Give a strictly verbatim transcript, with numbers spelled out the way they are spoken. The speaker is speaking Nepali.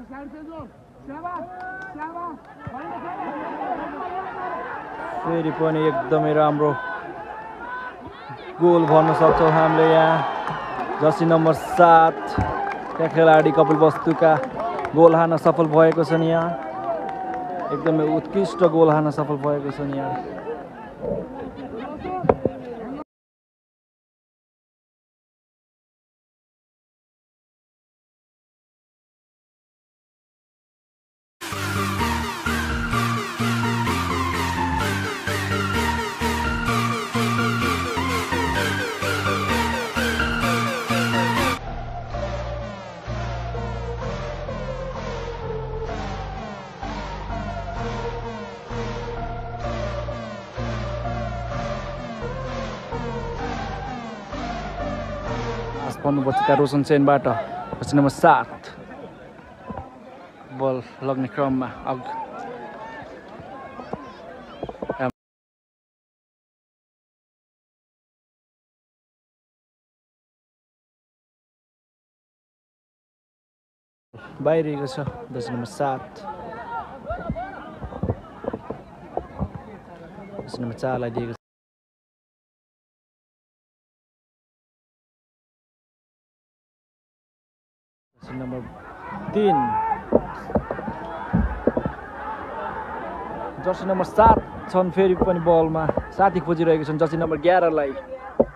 फेरि पनि एकदमै राम्रो गोल भन्न सक्छौँ हामीले यहाँ। जर्सी नम्बर सात का खेलाडी कपिल वस्तुका गोल हान्न सफल भएको छन् यहाँ। एकदमै उत्कृष्ट गोल हान्न सफल भएको छन् यहाँ। पर्नुपर्छ रोशन सेनबाट जर्सी नम्बर सात बल लग्ने क्रममा अघ बाहिरिएको छ। जर्सी नम्बर सात जर्सी नम्बर चारलाई दिएको छ। नम्बर तीन जर्सी नम्बर सात छन् फेरि पनि बलमा साथी खोजिरहेको छन् जर्सी नम्बर एघारलाई।